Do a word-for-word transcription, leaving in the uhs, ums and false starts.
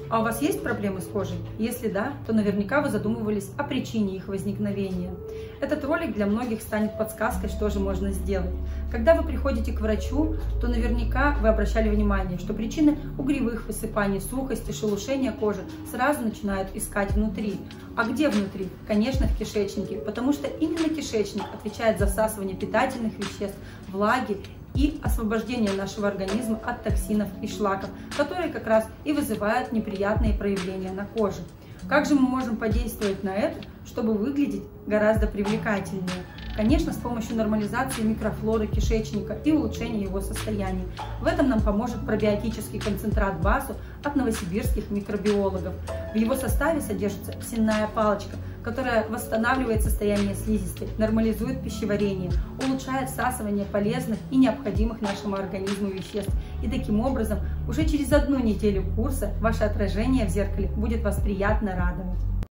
А у вас есть проблемы с кожей? Если да, то наверняка вы задумывались о причине их возникновения. Этот ролик для многих станет подсказкой, что же можно сделать. Когда вы приходите к врачу, то наверняка вы обращали внимание, что причины угревых высыпаний, сухости, шелушения кожи сразу начинают искать внутри. А где внутри? Конечно, в кишечнике, потому что именно кишечник отвечает за всасывание питательных веществ, влаги и освобождение нашего организма от токсинов и шлаков, которые как раз и вызывают неприятные проявления на коже. Как же мы можем подействовать на это, чтобы выглядеть гораздо привлекательнее? Конечно, с помощью нормализации микрофлоры кишечника и улучшения его состояния. В этом нам поможет пробиотический концентрат БАСУ от новосибирских микробиологов. В его составе содержится сенная палочка, которая восстанавливает состояние слизистой, нормализует пищеварение, улучшает всасывание полезных и необходимых нашему организму веществ. И таким образом уже через одну неделю курса ваше отражение в зеркале будет вас приятно радовать.